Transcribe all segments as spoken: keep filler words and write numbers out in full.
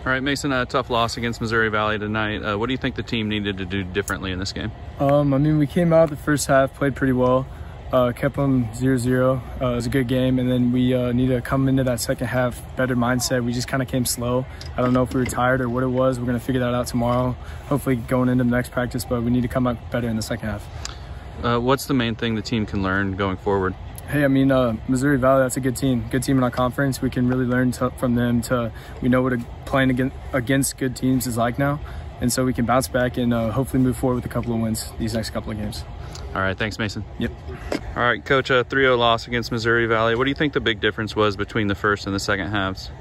All right, Mason, a tough loss against Missouri Valley tonight. Uh, what do you think the team needed to do differently in this game? Um, I mean, we came out the first half, played pretty well, uh, kept them zero zero. Uh, it was a good game, and then we uh, need to come into that second half better mindset. We just kind of came slow. I don't know if we were tired or what it was. We're going to figure that out tomorrow, hopefully going into the next practice, but we need to come out better in the second half. Uh, what's the main thing the team can learn going forward? Hey, I mean, uh, Missouri Valley, that's a good team. Good team in our conference. We can really learn to, from them. To We know what a, playing against, against good teams is like now. And so we can bounce back and uh, hopefully move forward with a couple of wins these next couple of games. All right, thanks, Mason. Yep. All right, Coach, a three oh loss against Missouri Valley. What do you think the big difference was between the first and the second halves?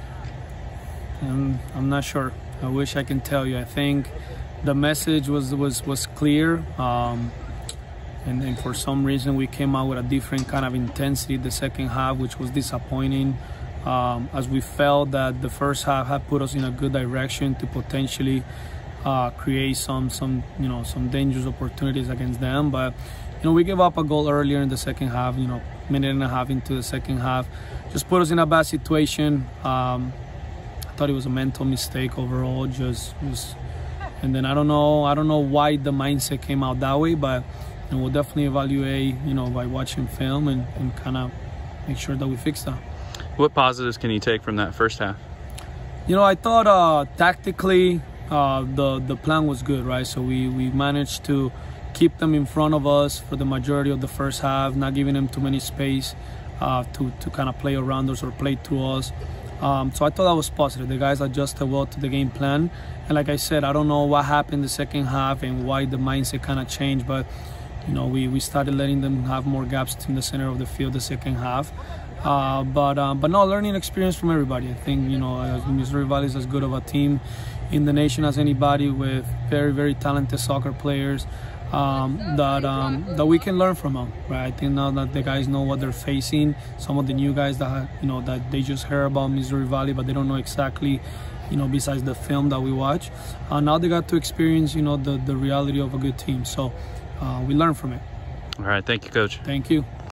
Um, I'm not sure. I wish I can tell you. I think the message was, was, was clear. Um, And, and for some reason we came out with a different kind of intensity the second half, which was disappointing, um, as we felt that the first half had put us in a good direction to potentially uh, create some some you know some dangerous opportunities against them. But you know we gave up a goal earlier in the second half, you know minute and a half into the second half, just put us in a bad situation. um, I thought it was a mental mistake overall, just, just and then I don't know I don't know why the mindset came out that way, but and we'll definitely evaluate, you know, by watching film and, and kind of make sure that we fix that. What positives can you take from that first half? You know, I thought uh, tactically uh, the the plan was good, right? So we, we managed to keep them in front of us for the majority of the first half, not giving them too many space uh, to, to kind of play around us or play through us. Um, so I thought that was positive. The guys adjusted well to the game plan. And like I said, I don't know what happened the second half and why the mindset kind of changed, but you know, we, we started letting them have more gaps in the center of the field the second half. Uh, but uh, but no, learning experience from everybody. I think, you know, Missouri Valley is as good of a team in the nation as anybody, with very, very talented soccer players um, that um, that we can learn from them, right? I think now that the guys know what they're facing, some of the new guys that, you know, that they just heard about Missouri Valley, but they don't know exactly, you know, besides the film that we watch. Uh, now they got to experience, you know, the, the reality of a good team. So, Uh, we learn from it. All right. Thank you, Coach. Thank you.